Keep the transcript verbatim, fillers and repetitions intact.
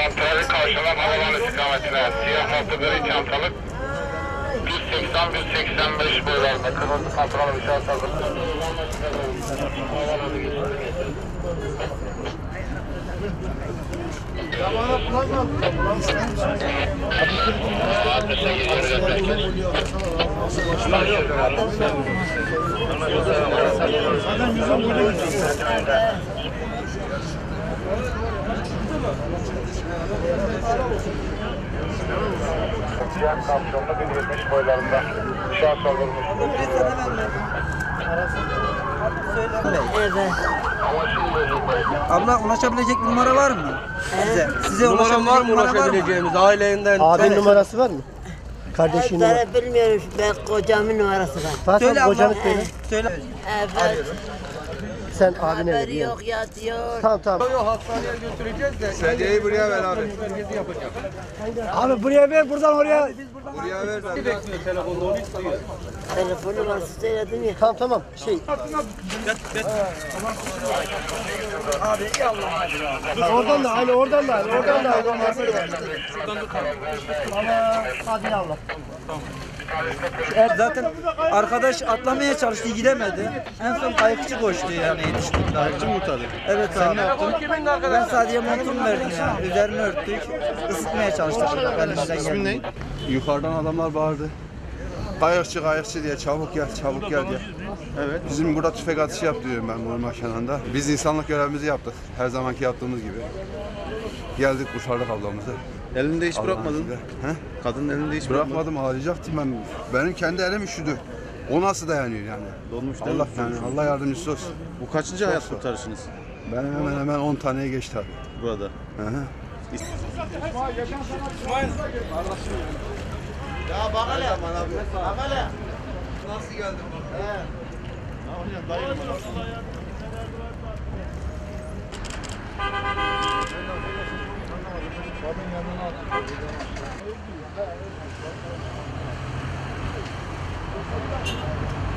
Trafik kavşağı havalan istikametine siyah nokta gri çantalık yüz seksen yüz seksen beş boylarında kırmızı kontrol bir şahıs hazır. Siyah kapşonlu bin yetmiş boylarında şahıs öldürmüş. Evet. Abla ulaşabilecek bir numara var mı? Size. Size Numaran var mı ulaşabileceğimiz aileyinden? Abinin numarası var mı? Kardeşinin numarası. Ben bilmiyorum. Ben kocamın numarası var. Fatih Söyle kocanı abla. söyle. Söyle. Evet. Sen abine ver. Haberi yani. yok yatıyor. Tamam tamam. Yok hastaneye götüreceğiz de. Sedyeyi buraya ver abi. Abi buraya ver buradan oraya. Buraya ver. Ben bekliyor telefonda onu istiyor. Telefon numarası söyledim ya. Tamam tamam. Şey. Oradan da aynı oradan da aynı oradan da aynı. Ama hadi Allah. Zaten arkadaş atlamaya çalıştı, gidemedi. En son kayıkçı koştu yani yetiştik. Kayıkçı mı tabii? Evet abi. Ben sadece montumu verdim ya. Üzerini örttük. Isıtmaya çalıştık. İsmin ne? Yukarıdan adamlar bağırdı. Kayıkçı kayıkçı diye çabuk gel çabuk gel diye. Evet. Bizim burada tüfek atışı yap diyorum ben vurma kenarında. Biz insanlık görevimizi yaptık. Her zamanki yaptığımız gibi. Geldik kurtardık ablamızı. Elinde hiç bırakmadın. He? Kadının elinde hiç Bırakmadım ağlayacaktım ben. Benim kendi elim üşüdü. O nasıl dayanıyor yani? Dolmuş değil mi? Allah yani Allah yardımcısı olsun. Bu kaçıncı hayat kurtarışınız Benim hemen hemen on taneye geçti abi. burada? Hı hı. Ya bak hele. Bak hele. Nasıl geldin bak? He. Dayım